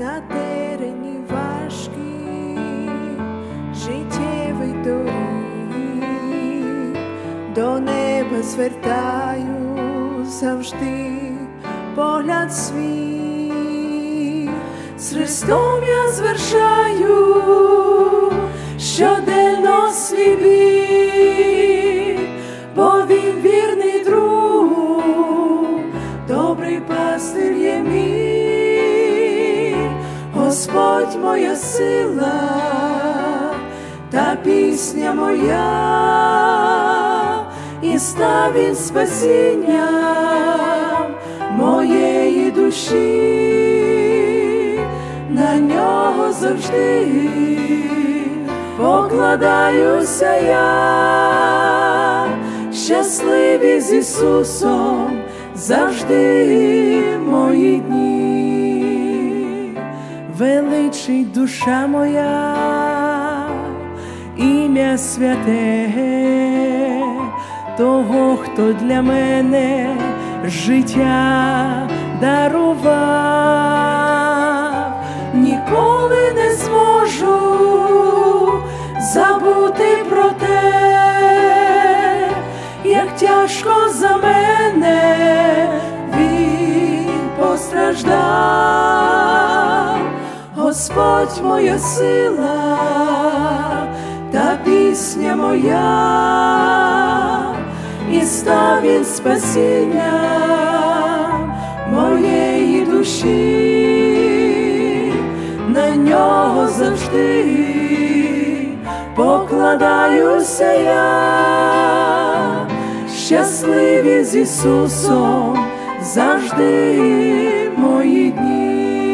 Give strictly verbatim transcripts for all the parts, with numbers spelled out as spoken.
на терені важкі життєвий доріг, до неба звертаю завжди погляд свій. З Христом я звершаю щоденно свій бій, бо Він вірний друг, добрий пастир є мій. Господь моя сила та пісня моя, і став Він спасінням моєї душі. На нього завжди покладаюся я, щасливі з Ісусом завжди мої дні. Величить душа моя ім'я святе того, хто для мене життя дарував. Ніколи не зможу забути про те, як тяжко за мене Він постраждав. Господь моя сила та пісня моя, і став Він спасінням моєї душі. На нього завжди покладаюся я, щасливі з Ісусом завжди мої дні.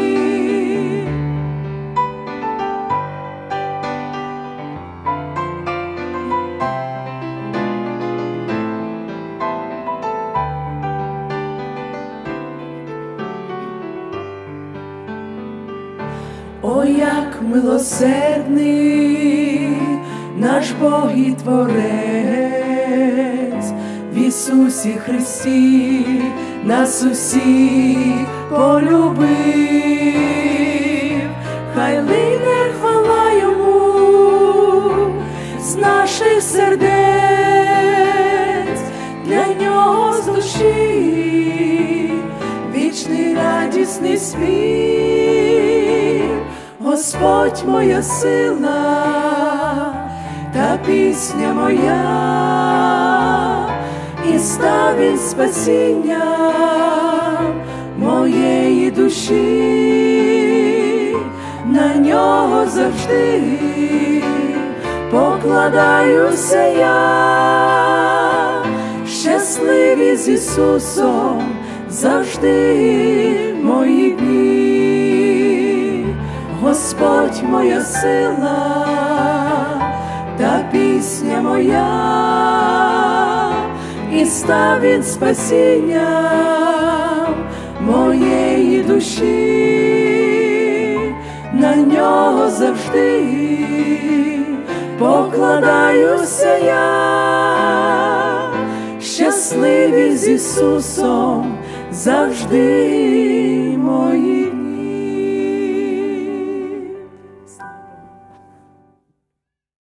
О, як милосердний наш Бог і Творець, в Ісусі Христі нас усіх полюбив. Хай лине хвала Йому з наших сердець, для Нього з душі вічний радісний спів. Господь моя сила та пісня моя, і став Він спасінням моєї душі. На нього завжди покладаюся я, щасливі з Ісусом завжди мої дні. Господь моя сила та пісня моя, і став Він спасінням моєї душі. На нього завжди покладаюся я, щасливі з Ісусом завжди мої.